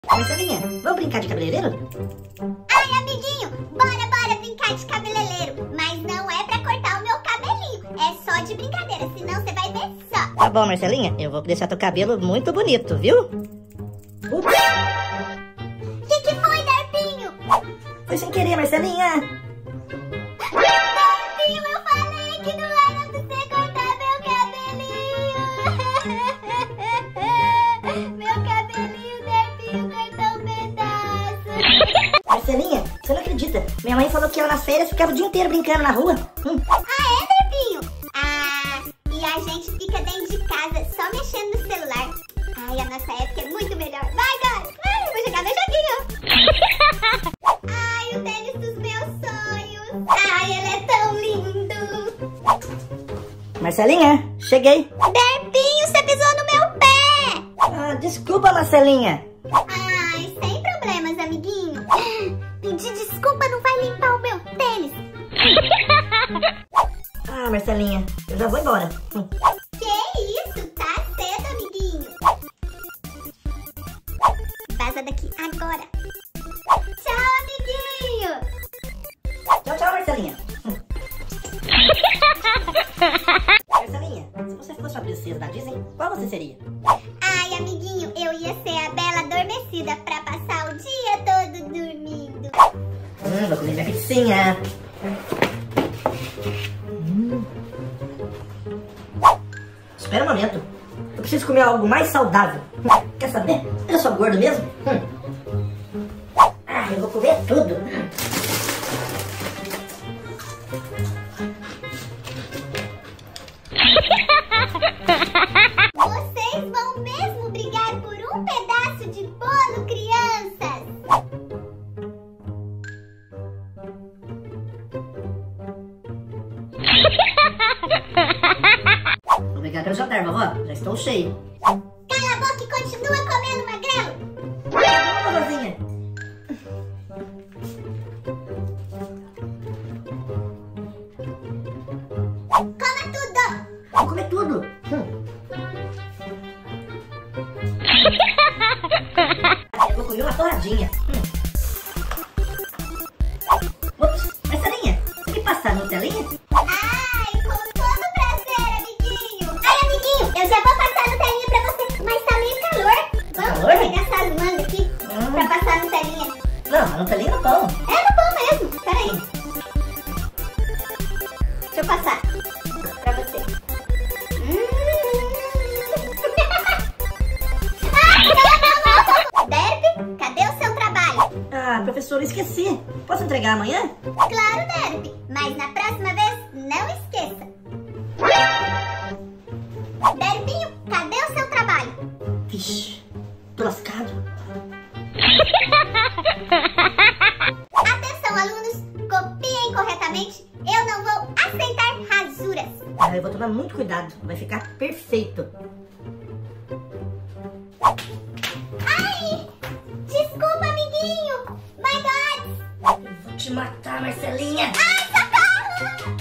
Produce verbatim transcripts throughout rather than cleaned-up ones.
Marcelinha, vamos brincar de cabeleireiro? Ai, amiguinho, bora, bora brincar de cabeleireiro. Mas não é pra cortar o meu cabelinho. É só de brincadeira, senão você vai ver só. Tá bom, Marcelinha, eu vou deixar teu cabelo muito bonito, viu? Ups! Que que foi, Derpinho? Foi sem querer, Marcelinha. Derpinho, eu falei que não era pra você cortar meu cabelinho. Meu cabelinho, Derpinho, cortou um pedaço. Marcelinha, você não acredita. Minha mãe falou que ela nas férias ficava o dia inteiro brincando na rua. Hum. Ah, é, Derpinho? Ah, e a gente fica dentro de casa só mexendo no celular. Ai, a nossa época é muito melhor. Vai, Dora! Ai, eu vou jogar meu joguinho. Ai, o tênis dos meus sonhos. Ai, ele é tão lindo. Marcelinha, cheguei. Derpinho, você pisou no meu pé. Ah, desculpa, Marcelinha. Ai, sem problemas, amiguinho. Pedir desculpa não vai limpar o meu tênis. Ah, Marcelinha, eu já vou embora. Hum. Que isso? Tá cedo, amiguinho. Vaza daqui agora. Tchau, amiguinho. Tchau, tchau, Marcelinha. Hum. Marcelinha, se você fosse uma princesa da Disney, qual você seria? Ai, amiguinho, eu ia ser a Bela Adormecida pra passar o dia todo dormindo. Hum, vou comer minha pizzinha. Hum. Espera um momento. Eu preciso comer algo mais saudável. Hum. Quer saber? Eu sou gordo mesmo. Hum. Ah, eu vou comer tudo. Hum. Vocês vão mesmo brigar por um pedaço de bolo, crianças? Obrigado pelo jantar, vovó. Já estou cheio. Cala a boca e continua comendo, magrelo. Vamos, vovozinha. Coma tudo. Vou comer tudo. Hum. Eu vou comer uma torradinha. Hum. Ups, Marcelinha, você quer passar no telinha? Ai, com todo prazer, amiguinho. Ai, amiguinho, eu já vou passar no telinha pra você, mas tá meio calor. Vamos Calor? pegar essas mangas aqui Hum. pra passar no telinha. Não, mas no telinha não pão. É no pão mesmo, peraí. Deixa eu passar pra você. Hum. Derby, cadê o seu trabalho? Ah, professor, esqueci. Posso entregar amanhã? Claro, Derby, mas na próxima vez não esqueça. Derbinho, cadê o seu trabalho? Vixe, tô lascado. Atenção, alunos, copiem corretamente. Eu não vou aceitar rasuras. Ah, eu vou tomar muito cuidado. Vai ficar perfeito. Ai, desculpa, amiguinho. My God. Eu vou te matar, Marcelinha. Ai, socorro.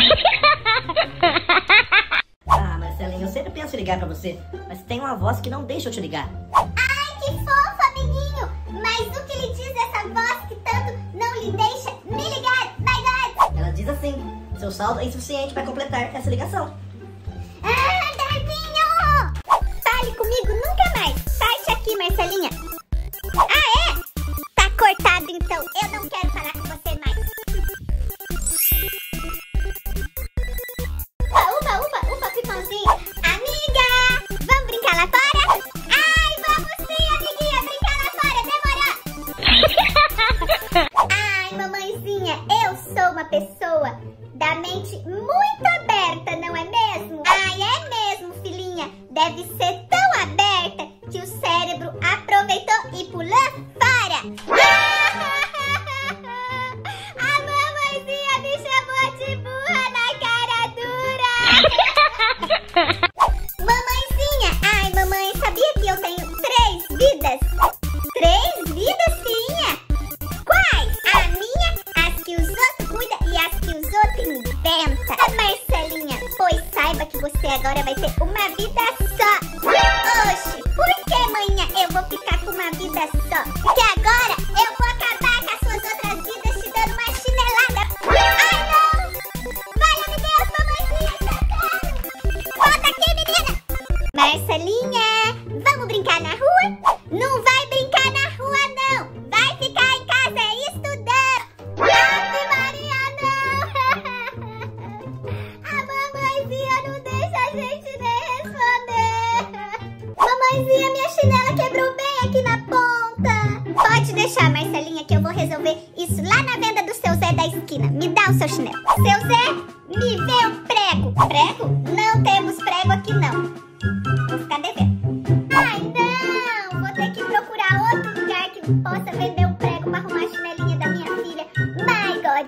Ah, Marcelinha, eu sempre penso em ligar pra você, mas tem uma voz que não deixa eu te ligar. Ai, que fofo, amiguinho. Mas o que lhe diz essa voz que tanto não lhe deixa me ligar? My God. Ela diz assim: seu saldo é insuficiente para completar essa ligação. Ah, Derbinho. Fale comigo nunca mais. Parte aqui, Marcelinha. Ah, é? Tá cortado, então. Eu não quero falar com você mais. Ufa, ufa, ufa, ufa, pipãozinho. Amiga, vamos brincar lá fora? Ai, vamos sim, amiguinha, brincar lá fora, demorou. Ai, mamãezinha, eu sou uma pessoa da mente muito aberta, não é mesmo? Ai, é mesmo, filhinha. Deve ser tão aberta que o cérebro aproveitou e pulou fora. A mamãezinha me chamou de burra na cara dura. Mamãezinha, ai, mamãe, sabia que eu tenho três vidas? Três vidas, filhinha? Quais? A minha, as que os outros cuidam e as que os outros inventam. A Marcelinha, pois saiba que você agora vai ter uma vida só. Oxe, por que, manhã, eu vou ficar com uma vida só? porque agora eu vou acabar com as suas outras vidas te dando uma chinelada. Ai, não! Valha-me Deus, mamãezinha, socorro! Volta aqui, menina! Marcelinha, vamos brincar na rua? Não vai brincar na rua, não! Vai ficar em casa estudando! Ave Maria, não! A mamãezinha não deixa a gente nem responder! Mamãezinha, minha chinela quebrou bem aqui na ponta! Pode deixar, Marcelinha, que eu vou resolver isso lá na venda do seu Zé da esquina. Me dá o seu chinelo. Seu Zé, me vê o prego. Prego? Não temos prego aqui, não. Vou ficar devendo. Ai, não! Vou ter que procurar outro lugar que possa vender um prego pra arrumar a chinelinha da minha filha. My God!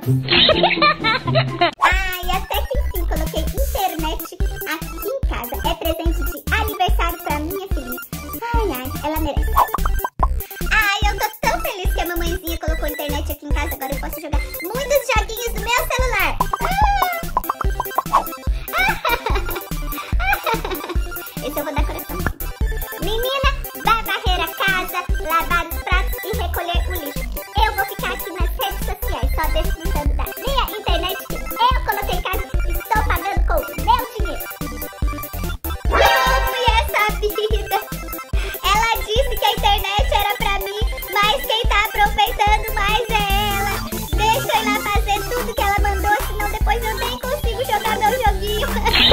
Ai, até que enfim coloquei internet aqui em casa. É presente de aniversário pra minha filhinha. Ai, ai, ela merece. Ai, eu tô tão feliz que a mamãezinha colocou internet aqui em casa. Agora eu posso jogar muitos joguinhos no meu celular. Esse eu vou dar coração. Menina, vai varrer a casa, lavar os pratos e recolher o lixo. Eu vou ficar aqui nas redes sociais, só desfrutando da minha internet que eu coloquei em casa. Estou pagando com o meu dinheiro. Como é essa vida? Ela disse que a internet era pra mim, mas quem tá aproveitando mais é ela. Deixa eu ir lá fazer tudo que ela mandou, senão depois eu nem consigo jogar meu joguinho.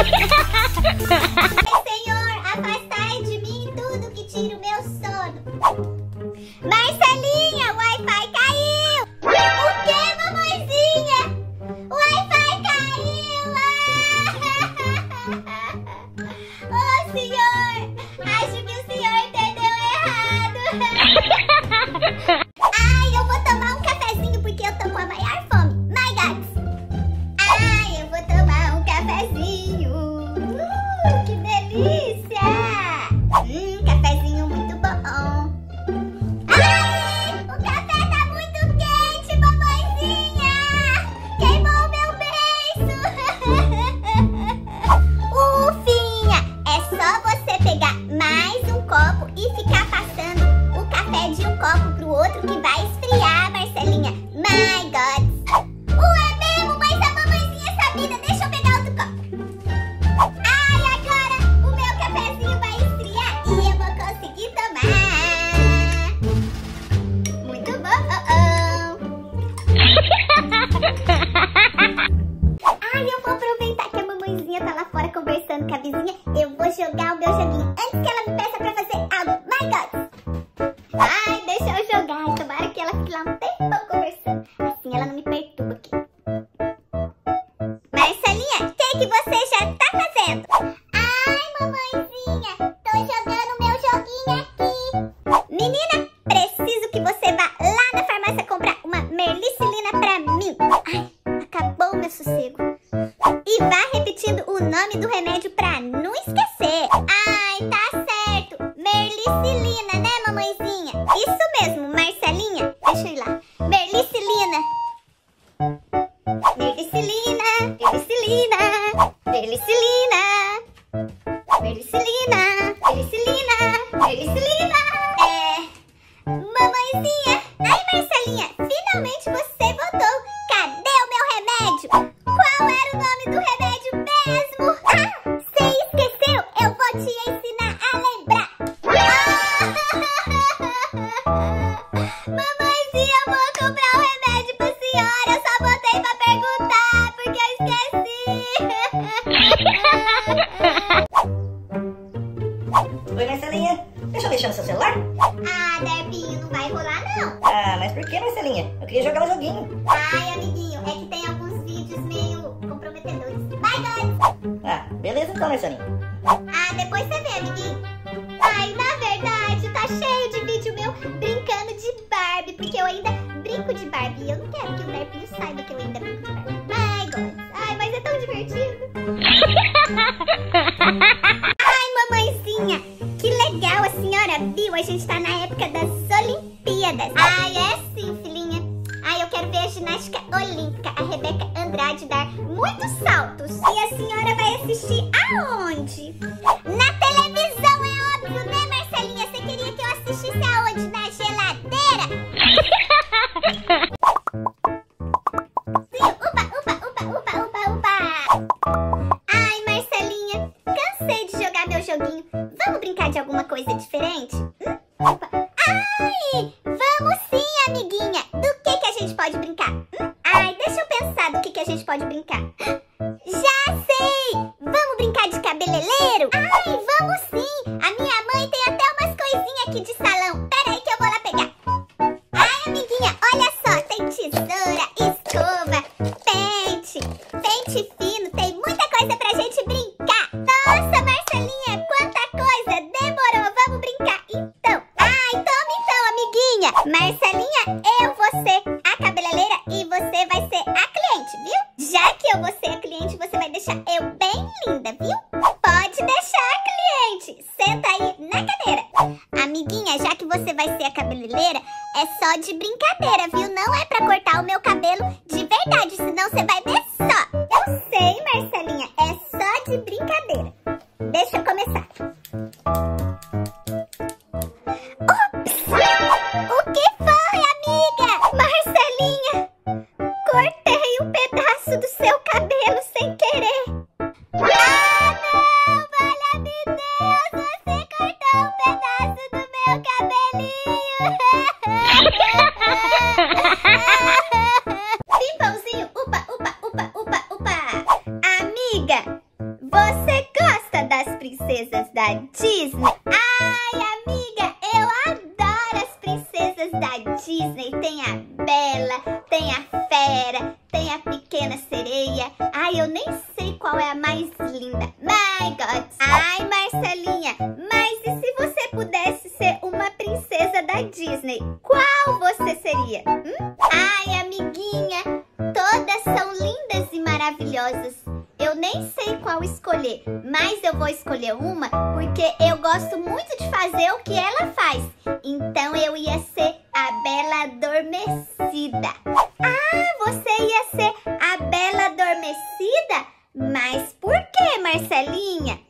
Senhor, afastai de mim tudo que tira o meu sono. Marcelinha, o Wi-Fi caiu! O que, mamãezinha? O Wi-Fi caiu! Ah! Oh, senhor! Acho que o senhor entendeu errado. Ai, eu vou tomar um cafezinho porque eu tô com a maior fome. My God! Ai, eu vou tomar um cafezinho. Uh, que delícia! Hum, cafezinho muito bom. Ai, o café tá muito quente, mamãezinha! Queimou meu beiço! Ufinha, é só você pegar mais um copo e ficar passando o café de um copo pro outro que vai esfriar, Marcelinha. My God! Ué mesmo, mas a mamãezinha sabida, deixa eu pegar outro copo. Ai, agora o meu cafezinho vai esfriar e eu vou conseguir tomar. Muito bom. Ai, eu vou aproveitar que a mamãezinha tá lá fora conversando com a vizinha. Eu vou jogar o meu joguinho antes que ela me peça pra fazer algo. My God! Ai, deixa eu jogar. Tomara que ela fique lá um tempão conversando. Assim ela não me perturba aqui. Marcelinha, o que que você já tá fazendo? Ai, mamãezinha, tô jogando meu joguinho aqui. Menina, preciso que você vá lá na farmácia comprar uma merlicilina pra mim. Ai, acabou o meu sossego. E vá repetindo o nome do remédio pra não esquecer. Ai, tá certo. Merlicilina, né, mamãezinha? Isso mesmo, Marcelinha. Deixa eu ir lá. Merlicilina. Merlicilina. Merlicilina. Merlicilina. Merlicilina. Merlicilina. Merlicilina. É... Mamãezinha. Ai, Marcelinha, finalmente você voltou. Cadê o meu remédio? Qual era o nome do remédio mesmo? Ah, você esqueceu? Eu vou te ensinar a lembrar. Ah! Mamãezinha, eu vou comprar um remédio pra senhora. Eu só botei pra perguntar, porque eu esqueci. Oi, Marcelinha. Deixa eu mexer no seu celular? Ah, Derpinho, não vai rolar não. Ah, mas por que, Marcelinha? Eu queria jogar um joguinho. Ai, amiguinho, é que tem alguns vídeos meio comprometedores. Vai, God! Ah, beleza então, Marcelinha. Ah, depois você vê, amiguinho. Ai, na verdade, tá cheio de vídeo meu brincando de Barbie, porque eu ainda brinco de Barbie. E eu não quero que o Derpinho saiba que eu ainda brinco de Barbie. Ai, God! Ai, mas é tão divertido. Ai, mamãezinha, que legal, a senhora viu? A gente tá na época das Olimpíadas. Ai, é sim, filhinha. Ai, eu quero ver a ginástica olímpica, a Rebeca Andrade dar muitos saltos. E a senhora vai assistir aonde? Na televisão, é óbvio, né, Marcelinha? Você queria que eu assistisse aonde? Na geladeira? Upa, upa, upa, upa, upa, upa. Ai, Marcelinha, cansei de jogar meu joguinho. Vamos brincar de alguma coisa diferente? Hum? Opa. Ai, vamos sim, amiguinha. Do que que a gente pode brincar? Hum? Ai, deixa eu pensar do que que a gente pode brincar. Já sei! Vamos brincar de cabeleireiro? Ai, vamos sim! A minha mãe tem até umas coisinhas aqui de salão. Pera aí que eu vou lá pegar. Ai, amiguinha, olha só. Tem tesoura, escova, pente, pente fino. Tem muita coisa pra gente brincar. Nossa, Marcelinha, quanta coisa! Demorou, vamos brincar. Então, ai, toma então, amiguinha. Marcelinha, eu vou ser a cabeleireira e você vai ser a cliente, viu? Já que eu vou ser a cliente, você vai deixar eu bem linda, viu? Pode deixar, cliente. Senta aí na cadeira. Amiguinha, já que você vai ser a cabeleireira, é só de brincadeira, viu? Não é pra cortar o meu cabelo de verdade, senão você vai ver só. Eu sei, Marcelinha, é só de brincadeira. Deixa eu começar. Ops! O que foi, amiga? Marcelinha, cortei um pedaço do seu cabelo sem querer. Ah, não! Valha-me Deus! Você cortou um pedaço do meu cabelinho! Pimpãozinho, upa, upa, upa, upa, upa! Amiga, você gosta das princesas da Disney? Ai, amiga, eu adoro as princesas da Disney. Tem a Bela, tem a Fera, tem a Pequena Sereia. Ai, eu nem sei qual é a mais linda. My God! Ai, Marcelinha, mas e se você pudesse ser uma princesa da Disney? Qual você seria? Hum? Ai, amiguinha, todas são lindas e maravilhosas. Eu nem sei qual escolher, mas eu vou escolher uma porque eu gosto muito de fazer o que ela faz. Então eu ia ser a Bela Adormecida. Ah, você ia ser a Bela Adormecida? Mas por que, Marcelinha?